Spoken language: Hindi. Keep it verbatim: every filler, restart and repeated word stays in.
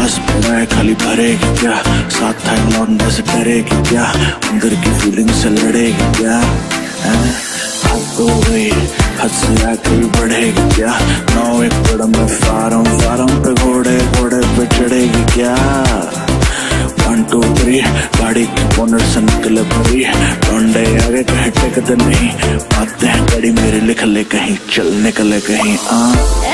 ग्लास भरा है खाली भरेगी क्या, साथ था लौटने से डरेगी क्या, अंदर की फीलिंग से लड़ेगी क्या, हद तो गई हद से आगे बढ़ेगी क्या, नौ एक कदम में फारम फारम पे घोड़े घोड़े पे चढ़ेगी क्या, वन टू थ्री गाड़ी की बोनट से निकले परी, डोंडे आगे कहीं टेकते नहीं, बातें हैं गड़ी मेरी लिख ले कहीं चल निकले कहीं। आ